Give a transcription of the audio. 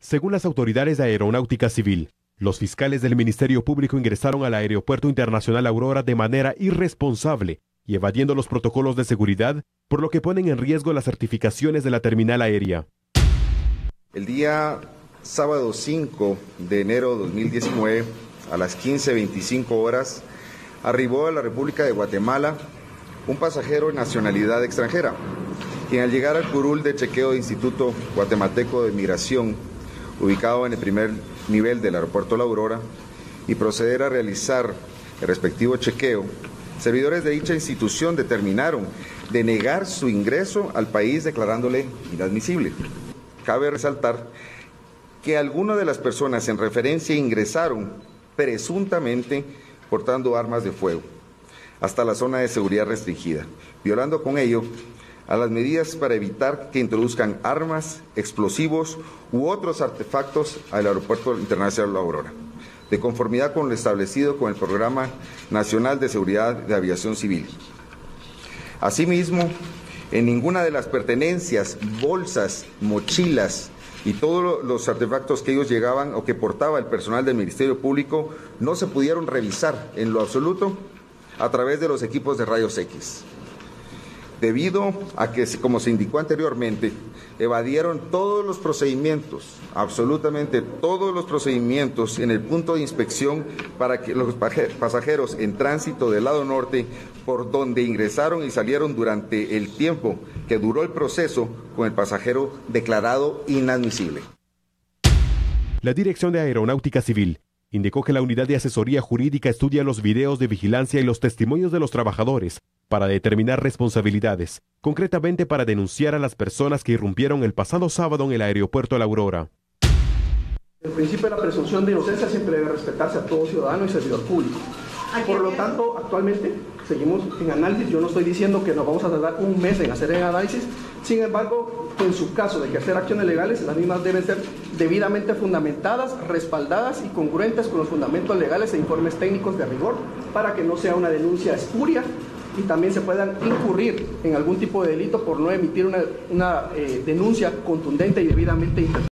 Según las autoridades de Aeronáutica Civil, los fiscales del Ministerio Público ingresaron al Aeropuerto Internacional Aurora de manera irresponsable y evadiendo los protocolos de seguridad, por lo que ponen en riesgo las certificaciones de la terminal aérea. El día sábado 5 de enero de 2019, a las 15:25 horas, arribó a la República de Guatemala un pasajero de nacionalidad extranjera, quien al llegar al curul de chequeo del Instituto Guatemalteco de Migración, ubicado en el primer nivel del aeropuerto La Aurora, y proceder a realizar el respectivo chequeo, servidores de dicha institución determinaron denegar su ingreso al país declarándole inadmisible. Cabe resaltar que algunas de las personas en referencia ingresaron presuntamente portando armas de fuego hasta la zona de seguridad restringida, violando con ello a las medidas para evitar que introduzcan armas, explosivos u otros artefactos al Aeropuerto Internacional La Aurora, de conformidad con lo establecido con el Programa Nacional de Seguridad de Aviación Civil. Asimismo, en ninguna de las pertenencias, bolsas, mochilas y todos los artefactos que ellos llegaban o que portaba el personal del Ministerio Público no se pudieron revisar en lo absoluto a través de los equipos de rayos X, debido a que, como se indicó anteriormente, evadieron todos los procedimientos, absolutamente todos los procedimientos en el punto de inspección para que los pasajeros en tránsito del lado norte, por donde ingresaron y salieron durante el tiempo que duró el proceso, con el pasajero declarado inadmisible. La Dirección de Aeronáutica Civil indicó que la Unidad de Asesoría Jurídica estudia los videos de vigilancia y los testimonios de los trabajadores para determinar responsabilidades, concretamente para denunciar a las personas que irrumpieron el pasado sábado en el aeropuerto La Aurora. El principio de la presunción de inocencia siempre debe respetarse a todo ciudadano y servidor público. Por lo tanto, actualmente seguimos en análisis. Yo no estoy diciendo que nos vamos a tardar un mes en hacer el análisis. Sin embargo, en su caso de que hacer acciones legales, las mismas deben ser debidamente fundamentadas, respaldadas y congruentes con los fundamentos legales e informes técnicos de rigor, para que no sea una denuncia espuria y también se puedan incurrir en algún tipo de delito por no emitir una denuncia contundente y debidamente interpretada.